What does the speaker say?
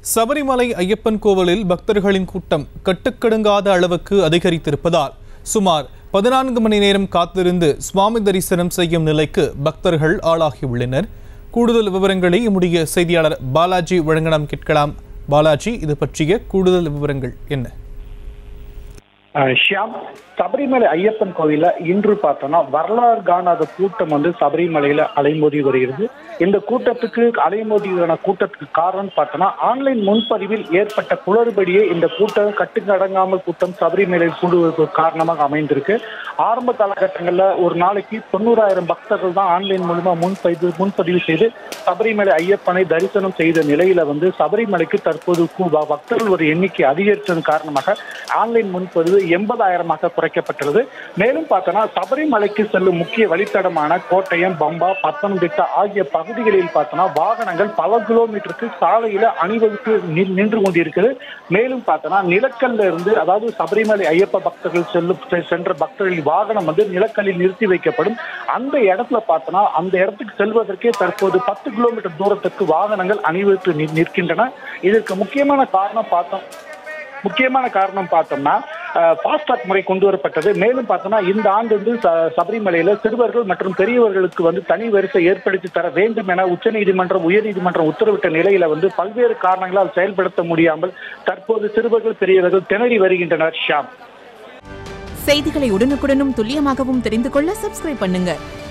சபரிமலை ஐயப்பன் கோவிலில் பக்தர்களின் கூட்டம் கட்டுக்கடங்காத அளவுக்கு அதிகரித்திருப்பதால் சுமார் 14 மணி நேரம் காத்திருந்து சுவாமி தரிசனம் செய்யும் நிலைக்கு பக்தர்கள் ஆளாகியுள்ளனர். கூடுதல் விவரங்களை நம்முடைய செய்தியாளர் பாலாஜி வழங்கலாம் கேட்கலாம். பாலாஜி, இது பற்றிய கூடுதல் விவரங்கள் என்ன? ஷியாம், சபரிமலை ஐயப்பன் கோவில இன்று பார்த்தோம்னா வரலாறு காணாத கூட்டம் சபரிமலையில அலைமோதி வருகிறது. இந்த கூட்டத்துக்கு அலைமோதியான கூட்டத்துக்கு காரணம் பார்த்தோம்னா ஆன்லைன் முன்பதிவில் ஏற்பட்ட குளறுபடியே இந்த கூட்டம் கட்டுக்கடங்காமல் கூட்டம் சபரிமலை கூடுவதற்கு காரணமாக அமைந்திருக்கு. ஆரம்ப காலகட்டங்களில் ஒரு நாளைக்கு 90,000 பக்தர்கள் தான் ஆன்லைன் மூலமா முன்பதிவு செய்து சபரிமலை ஐயப்பனை தரிசனம் செய்த நிலையில சபரிமலைக்கு தற்போது பக்தர்கள் ஒரு எண்ணிக்கை அதிகரித்ததன் காரணமாக ஆன்லைன் முன்பதிவு 80,000 குறைக்கப்பட்டுள்ளது. மேலும் பார்த்தோம்னா சபரிமலைக்கு செல்லும் முக்கிய வழித்தடமான கோட்டயம், பம்பா, பத்தனம்திட்டா ஆகிய பகுதிகளில் பார்த்தோம்னா வாகனங்கள் பல கிலோமீட்டருக்கு சாலையில அணிவகுத்து நின்று கொண்டிருக்கிறது. மேலும் பார்த்தோம்னா நிலக்கல்ல இருந்து, அதாவது சபரிமலை ஐயப்ப பக்தர்கள் சென்ற பக்தர்களின் வாகனம் நிலக்கல்லில் நிறுத்தி வைக்கப்படும். அந்த இடத்துல பார்த்தோம்னா அந்த இடத்துக்கு செல்வதற்கே தற்போது 10 கிலோமீட்டர் தூரத்துக்கு வாகனங்கள் அணிவகுத்து நிற்கின்றன. இதற்கு முக்கியமான காரணம் பார்த்தோம்னா ஃபாஸ்டாக் முறை கொண்டு வரப்பட்டது. மேலும் பார்த்தோம்னா இந்த ஆண்டு சபரிமலையில சிறுவர்கள் மற்றும் பெரியவர்களுக்கு தனி வரிசை ஏற்படுத்தி தர வேண்டும் என உச்சநீதிமன்றம், உயர்நீதிமன்றம் உத்தரவிட்ட நிலையில பல்வேறு காரணங்களால் செயல்படுத்த முடியாமல் தற்போது சிறுவர்கள் பெரியவர்கள் திணறி வருகின்றனர். ஷாம், செய்திகளை உடனுக்குடனும் துல்லியமாகவும் தெரிந்து கொள்ள சப்ஸ்கிரைப் பண்ணுங்க.